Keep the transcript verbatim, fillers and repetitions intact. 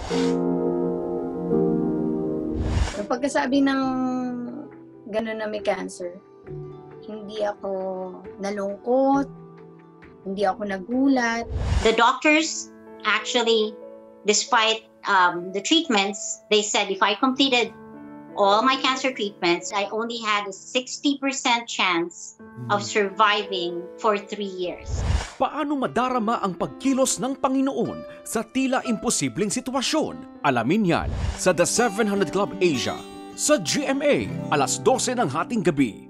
Yung pagkasabi ng gano'n na may cancer, hindi ako nalungkot, hindi ako nagulat. The doctors actually, despite um, the treatments, they said if I completed all my cancer treatments, I only had a sixty percent chance of surviving for three years. Paano madarama ang pagkilos ng Panginoon sa tila imposibleng sitwasyon? Alamin yan sa The seven hundred Club Asia sa G M A, alas dose ng hating gabi.